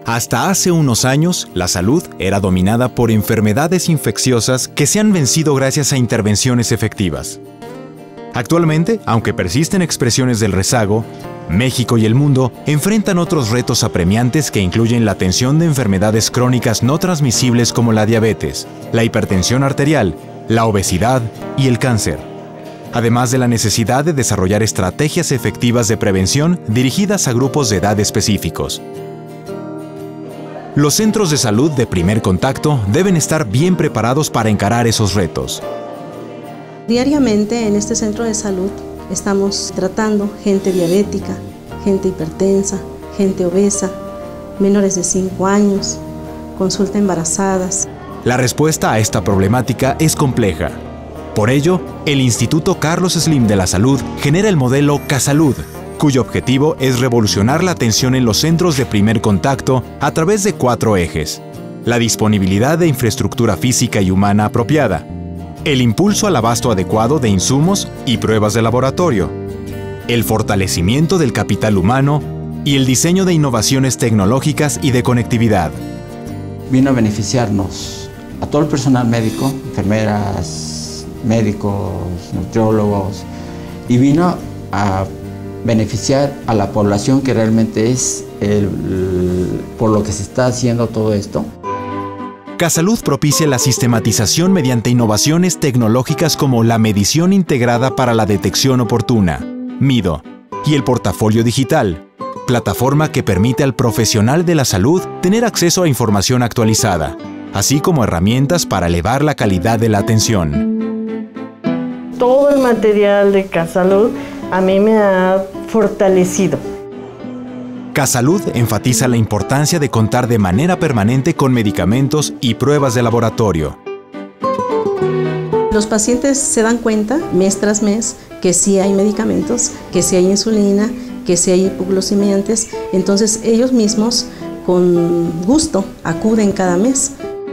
Hasta hace unos años, la salud era dominada por enfermedades infecciosas que se han vencido gracias a intervenciones efectivas. Actualmente, aunque persisten expresiones del rezago, México y el mundo enfrentan otros retos apremiantes que incluyen la atención de enfermedades crónicas no transmisibles como la diabetes, la hipertensión arterial, la obesidad y el cáncer, además de la necesidad de desarrollar estrategias efectivas de prevención dirigidas a grupos de edad específicos. Los centros de salud de primer contacto deben estar bien preparados para encarar esos retos. Diariamente en este centro de salud estamos tratando gente diabética, gente hipertensa, gente obesa, menores de 5 años, consulta embarazadas. La respuesta a esta problemática es compleja. Por ello, el Instituto Carlos Slim de la Salud genera el modelo Casalud, cuyo objetivo es revolucionar la atención en los centros de primer contacto a través de 4 ejes: la disponibilidad de infraestructura física y humana apropiada, el impulso al abasto adecuado de insumos y pruebas de laboratorio, el fortalecimiento del capital humano y el diseño de innovaciones tecnológicas y de conectividad. Vino a beneficiarnos a todo el personal médico, enfermeras, médicos, nutriólogos, y vino a beneficiar a la población, que realmente es por lo que se está haciendo todo esto. Casalud propicia la sistematización mediante innovaciones tecnológicas como la medición integrada para la detección oportuna, MIDO, y el portafolio digital, plataforma que permite al profesional de la salud tener acceso a información actualizada, así como herramientas para elevar la calidad de la atención. Todo el material de Casalud a mí me ha fortalecido. Casalud enfatiza la importancia de contar de manera permanente con medicamentos y pruebas de laboratorio. Los pacientes se dan cuenta mes tras mes que sí hay medicamentos, que sí hay insulina, que sí hay hipoglucemiantes, entonces ellos mismos con gusto acuden cada mes.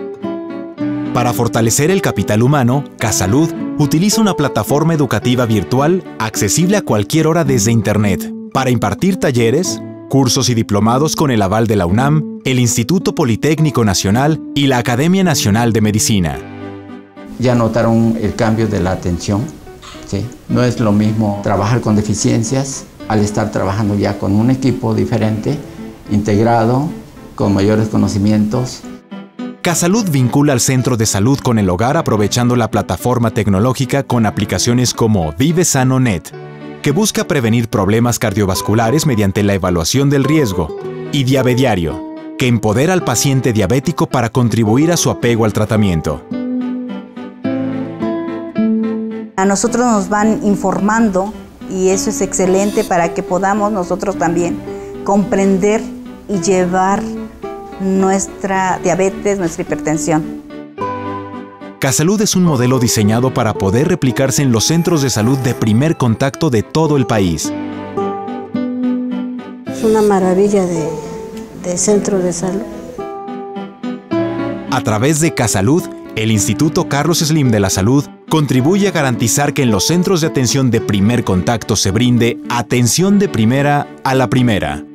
Para fortalecer el capital humano, Casalud utiliza una plataforma educativa virtual accesible a cualquier hora desde Internet para impartir talleres, cursos y diplomados con el aval de la UNAM, el Instituto Politécnico Nacional y la Academia Nacional de Medicina. Ya notaron el cambio de la atención, ¿sí? No es lo mismo trabajar con deficiencias al estar trabajando ya con un equipo diferente, integrado, con mayores conocimientos. Casalud vincula al centro de salud con el hogar aprovechando la plataforma tecnológica con aplicaciones como Vive Sano Net, que busca prevenir problemas cardiovasculares mediante la evaluación del riesgo, y Diabediario, que empodera al paciente diabético para contribuir a su apego al tratamiento. A nosotros nos van informando y eso es excelente para que podamos nosotros también comprender y llevar nuestra diabetes, nuestra hipertensión. Casalud es un modelo diseñado para poder replicarse en los centros de salud de primer contacto de todo el país. Es una maravilla de centro de salud. A través de Casalud, el Instituto Carlos Slim de la Salud contribuye a garantizar que en los centros de atención de primer contacto se brinde atención de primera a la primera.